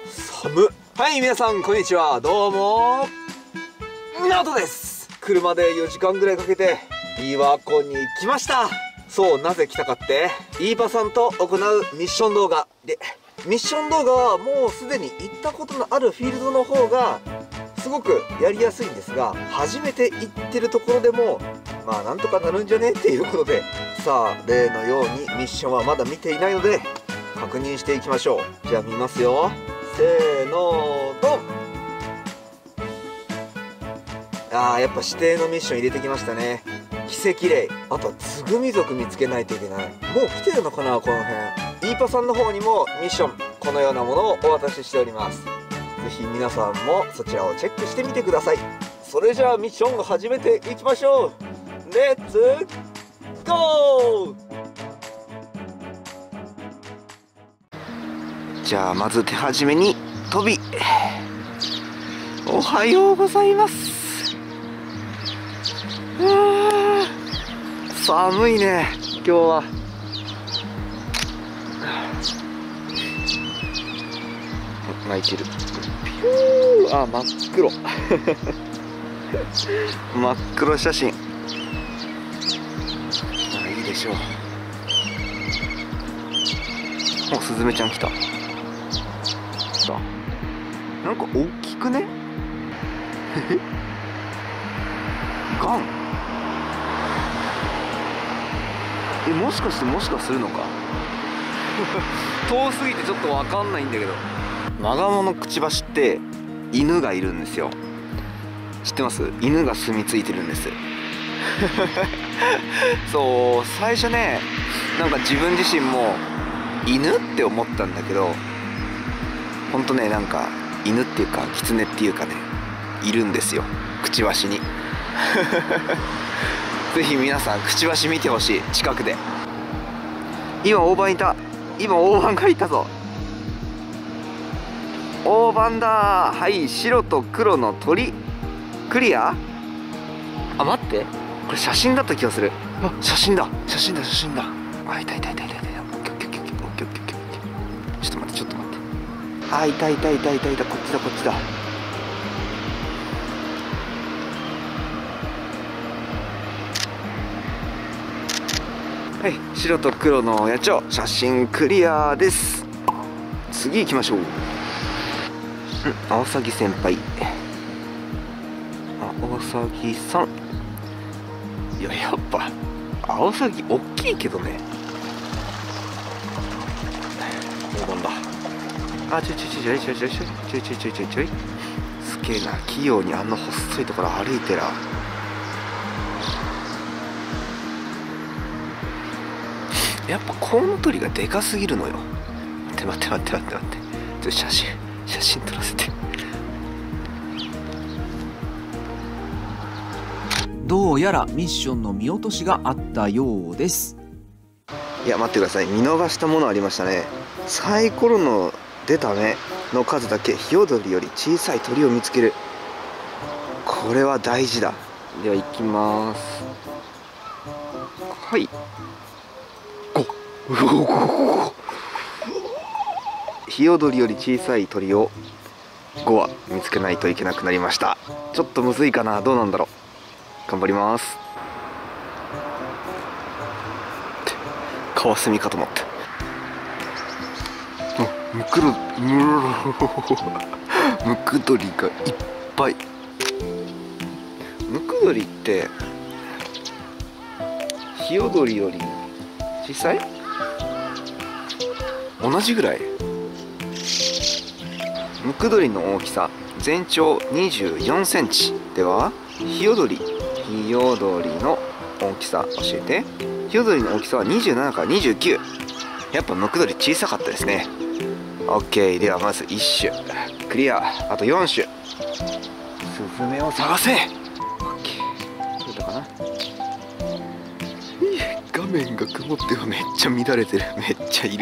寒っ。はい、皆さんこんにちは。どうもナオトです。車で4時間ぐらいかけて琵琶湖に来ました。そう、なぜ来たかって、イーパさんと行うミッション動画で、ミッション動画はもうすでに行ったことのあるフィールドの方がすごくやりやすいんですが、初めて行ってるところでもまあなんとかなるんじゃねっていうことで、さあ例のようにミッションはまだ見ていないので確認していきましょう。じゃあ見ますよ。せーのドン。やっぱ指定のミッション入れてきましたね。奇跡霊、あとはつぐみ族見つけないといけない。もう来てるのかな、この辺。イーパさんの方にもミッション、このようなものをお渡ししております。ぜひ皆さんもそちらをチェックしてみてください。それじゃあミッションを始めていきましょう。レッツゴー。じゃあまず手始めに飛び。おはようございます。寒いね今日は。泣いてる。ピュー、真っ黒真っ黒写真。いいでしょう。お、スズメちゃん来た。なんか大きくねガン。もしかするのか遠すぎてちょっと分かんないんだけど。マガモのくちばしって犬がいるんですよ。知ってます？犬が住み着いてるんですそう、最初ね、なんか自分自身も犬って思ったんだけど、ほんとね、なんか犬っていうか狐っていうかね、いるんですよ、くちばしにぜひ皆さんくちばし見てほしい、近くで。今大判いた。今大判がいたぞ。大判だ。はい、白と黒の鳥クリア。待って、これ写真だった気がする。写真だ。いた。ちょっと待って。いた。こっちだ。はい、白と黒の野鳥、写真クリアです。次行きましょう。アオサギ先輩。アオサギさん。いや、やっぱアオサギ大きいけどね。黄金だ。ちょい。すげえな、器用にあんな細いところ歩いてら。やっぱコウノトリがでかすぎるのよ。待って。ちょっと写真撮らせて。 どうやらミッションの見落としがあったようです。 いや、待ってください。見逃したものありましたね。サイコロの出た目の数だけヒヨドリより小さい鳥を見つける。これは大事だ。では行きます。はい、ヒヨドリより小さい鳥を5羽見つけないといけなくなりました。ちょっとむずいかな。どうなんだろう。頑張ります。カワセミかと思った。ムクドリがいっぱい。ムクドリってヒヨドリより小さい？同じぐらい？ムクドリの大きさ全長24センチでは、ヒヨドリの大きさ教えて。ヒヨドリの大きさは27から29。やっぱムクドリ小さかったですね。 OK、 ではまず1種クリア。あと4種。スズメを探せ。 OK、 取れたかな。画面が曇ってめっちゃ乱れてる。めっちゃいる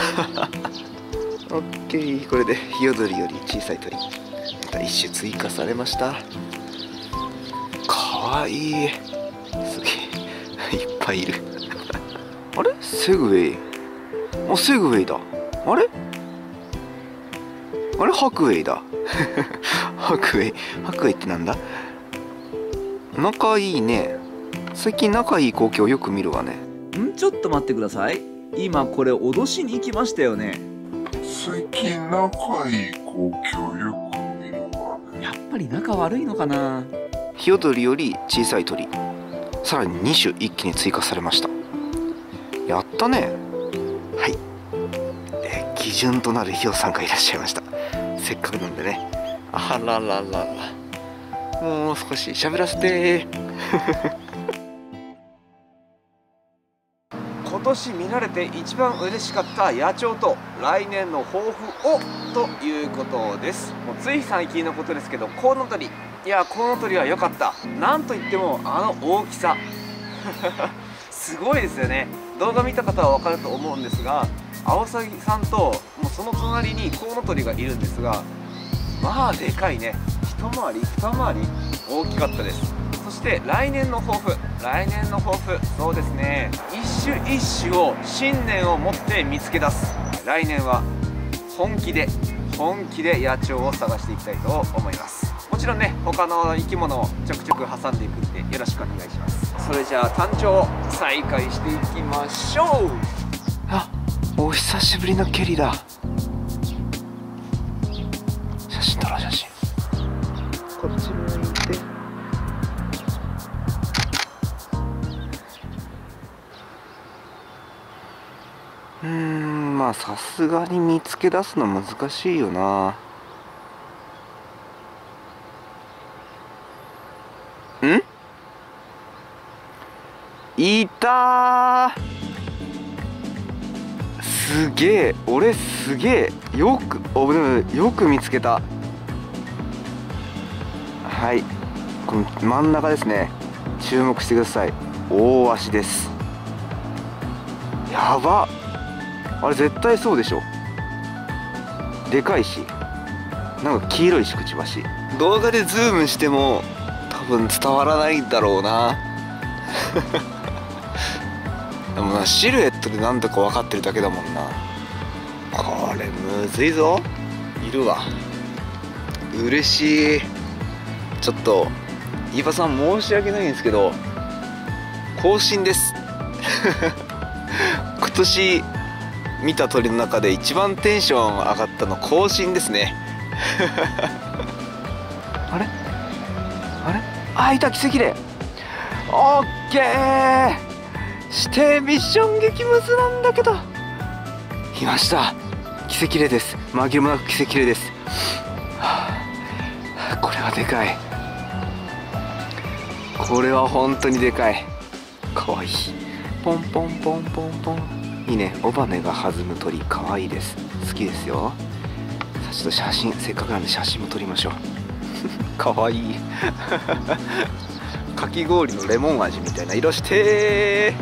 OK、 これでヒヨドリより小さい鳥また1種追加されました。かわいい。すげえいっぱいいるあれ、セグウェイ。セグウェイだ。あれあれ、白衣だ。白衣ってなんだ。仲いいね。最近仲いい光景をよく見るわね。 ちょっと待ってください。今これ脅しに行きましたよね。 最近仲いい光景をよく見るわね。 やっぱり仲悪いのかな。 ヒヨドリより小さい鳥、さらに2種一気に追加されました。やったね。はい、基準となるヒヨさんがいらっしゃいました。せっかくなんでね。あらららら、もう少し喋らせて。 今年見られて一番嬉しかった野鳥と来年の抱負をということです。もうつい最近のことですけど、コウノトリ、いやコウノトリは良かった。なんといってもあの大きさすごいですよね。動画見た方は分かると思うんですが、アオサギさんともうその隣にコウノトリがいるんですが、まあでかいね。一回り二回り大きかったです。そして来年の抱負、そうですね、一種一種を信念を持って見つけ出す。来年は本気で野鳥を探していきたいと思います。もちろんね、他の生き物をちょくちょく挟んでいくんでよろしくお願いします。それじゃあ単調再開していきましょう。 あ、お久しぶりのケリだ。写真撮ろう、写真。こっち向いて。まあさすがに見つけ出すの難しいよな。いたー。すげえ、俺すげえ、よく見つけた。はい、この真ん中ですね。注目してください。大足です。やばっ、あれ絶対そうでしょ。でかいし、なんか黄色いし、くちばし。動画でズームしても多分伝わらないだろうな。でもな、シルエットで何とか分かってるだけだもんな。これむずいぞ。いるわ。嬉しい。ちょっと飯場さん申し訳ないんですけど、更新です。今年見た鳥の中で一番テンション上がったの更新ですね。あれあ、いた、奇跡で。オッケー。指定ミッション激ムズなんだけど、いました。奇跡霊です。紛れもなく奇跡霊です。これはでかい。これは本当にでかい。かわいい。ポンポンポンポンポン。いいね。尾羽が弾む鳥、かわいいです。好きですよ。さあちょっと写真、せっかくなんで写真も撮りましょう。かわいい。かき氷のレモン味みたいな色して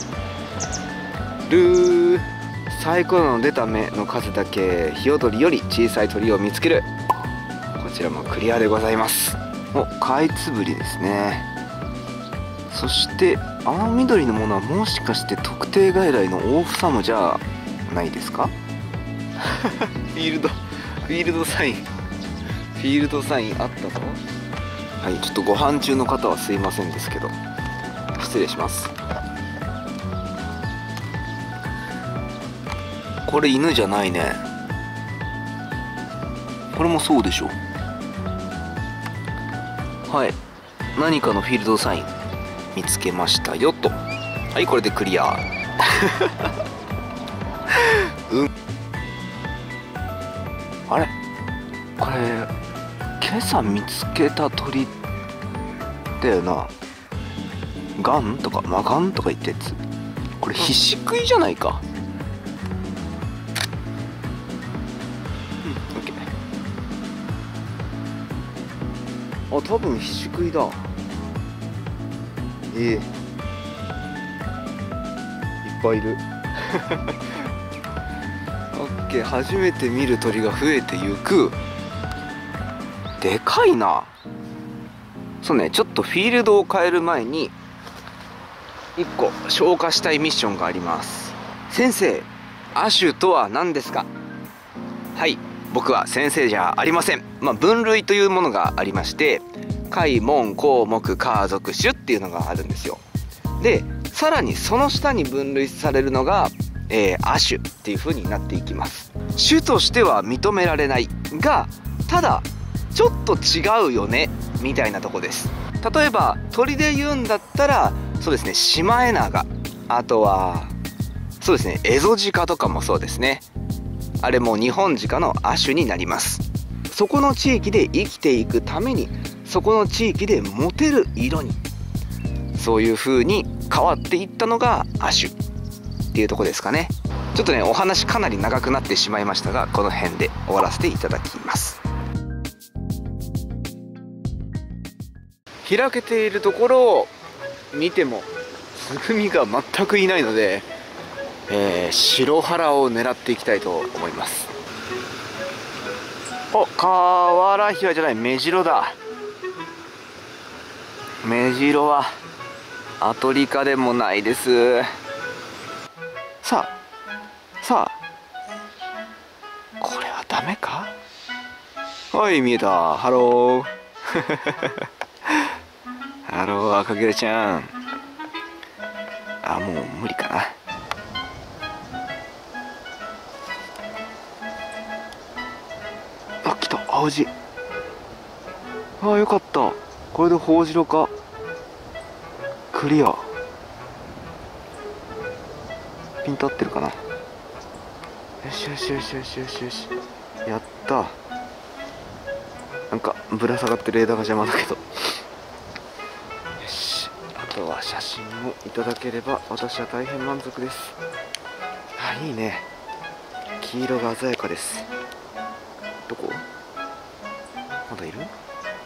る。サイコロの出た目の数だけヒヨドリより小さい鳥を見つける。こちらもクリアでございます。お、カイツブリですね。そしてあの緑のものはもしかして特定外来のオオフサムじゃないですか？フィールドサインあったぞ。はい、ちょっとご飯中の方はすいませんですけど、失礼します。これ犬じゃないね。これもそうでしょ。はい、何かのフィールドサイン見つけましたよと。はい、これでクリア。あれ、これ今朝見つけた鳥だよな。ガンとかマガンとか言ったやつ。これヒシクイじゃないか。オッケー。あ、多分ヒシクイだ。いっぱいいる。オッケー、初めて見る鳥が増えてゆく。でかいな。そうね、ちょっとフィールドを変える前に1個消化したいミッションがあります。先生、亜種とは何ですか？はい、 僕は先生じゃありません。分類というものがありまして、解門項目科属種っていうのがあるんですよ。でさらにその下に分類されるのが、亜種っていう風になっていきます。種としては認められないが、ただちょっと違うよねみたいなとこです。例えば鳥で言うんだったら、そうですね、シマエナガ、あとはそうですね、エゾジカとかもそうですね。あれもニホンジカの亜種になります。そこの地域で生きていくために、そこの地域でモテる色に、そういう風に変わっていったのが亜種っていうとこですかね。ちょっとね、お話かなり長くなってしまいましたが、この辺で終わらせていただきます。開けているところを見てもツグミが全くいないので、白原を狙っていきたいと思います。お、カワラヒワじゃない、メジロだ。メジロはアトリカでもないです。さあこれはダメか。はい、見えた。ハローハロー、赤ゲラちゃん。あ、もう無理かな。あ、来た、青ジ。あ、よかった。これでホウジロか。クリア。ピンと合ってるかな。よしよしよしよしよしよし、やった。なんかぶら下がってる枝が邪魔だけど、よし、あとは写真をいただければ私は大変満足です。あ、いいね、黄色が鮮やかです。どこ、まだいる。いたいたいたいた。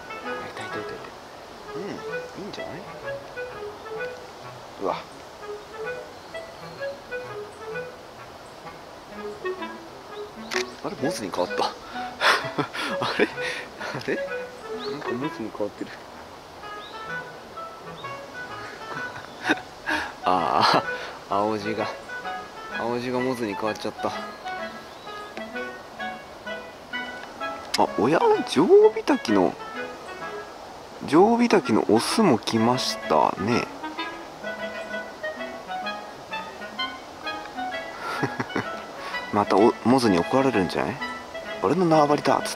いいんじゃない。うわ、あれ、モズに変わったあれなんかモズに変わってるああ、青地がモズに変わっちゃった。あ、おや、ジョウビタキのオスも来ましたねまたモズに怒られるんじゃない。俺の縄張りだっつって。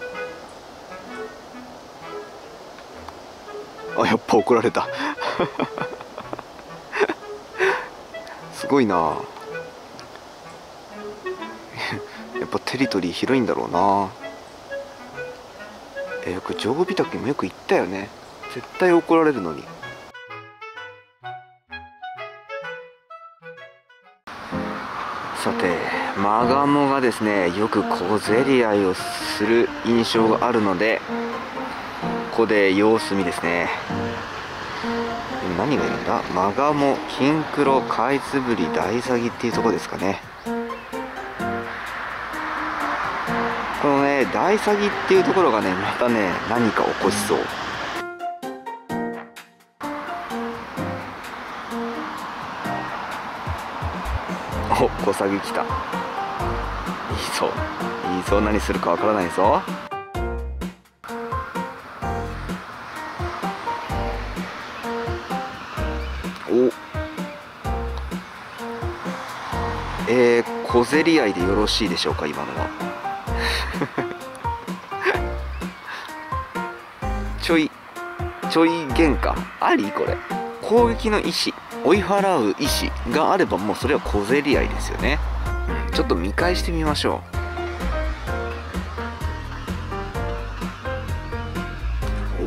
あ、やっぱ怒られたすごいなやっぱテリトリー広いんだろうな。よくジョウビタキもよく言ったよね、絶対怒られるのに。さて、マガモがですね、よく小競り合いをする印象があるので、ここで様子見ですね。何がいるんだ。マガモ、キンクロ、カイツブリ、ダイサギっていうとこですかね。このね、ダイサギっていうところがね、またね、何か起こしそう。お、コサギ来た。いいぞ、何するかわからないぞ。お、小競り合いでよろしいでしょうか、今のはちょい喧嘩あり。これ攻撃の意思、追い払う意思があれば、もうそれは小競り合いですよね。ちょっと見返してみましょう。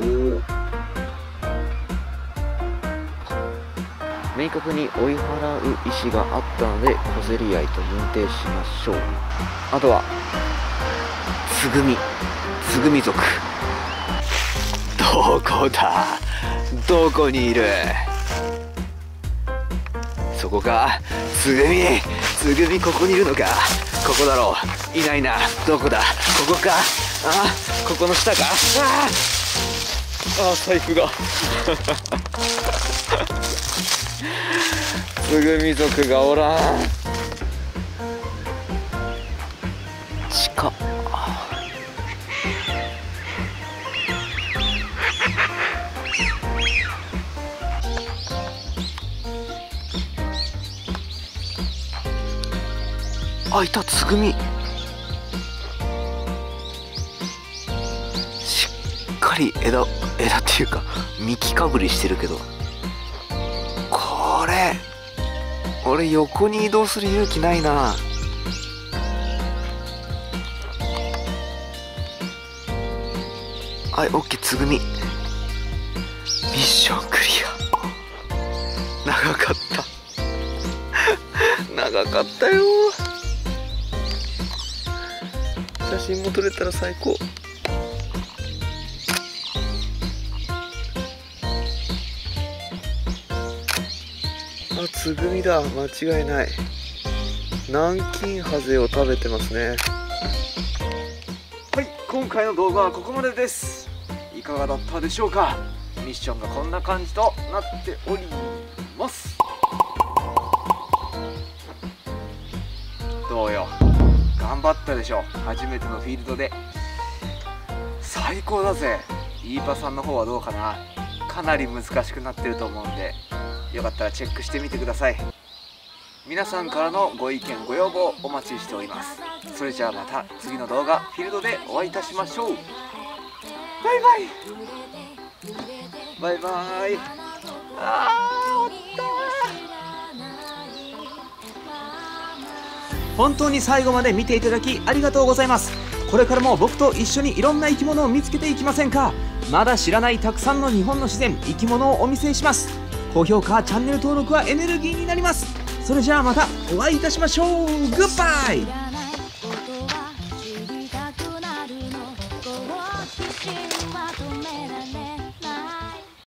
明確に追い払う意思があったので小競り合いと認定しましょう。あとはツグミ族、どこだ、どこにいる。そこか、つぐみここにいるのか。ここだろう。いないな。どこだ、ここか。あ、ここの下か。財布がつぐみ族がおらん。近か。あ、いた、つぐみ。しっかり枝っていうか幹かぶりしてるけど、これ俺横に移動する勇気ないな。はい、オッケー、つぐみ。ミッションクリア。長かった長かったよ。写真も撮れたら最高。あ、つぐみだ、間違いない。南京ハゼを食べてますね。 はい、今回の動画はここまでです。いかがだったでしょうか。ミッションがこんな感じとなっております。どうよ、頑張ったでしょ。初めてのフィールドで最高だぜ。イーパさんの方はどうかな。かなり難しくなってると思うんで、よかったらチェックしてみてください。皆さんからのご意見ご要望お待ちしております。それじゃあまた次の動画フィールドでお会いいたしましょう。バイバイバイバイ。 本当に最後まで見ていただきありがとうございます。これからも僕と一緒にいろんな生き物を見つけていきませんか。まだ知らないたくさんの日本の自然、生き物をお見せします。高評価、チャンネル登録はエネルギーになります。それじゃあまたお会いいたしましょう。グッバイ。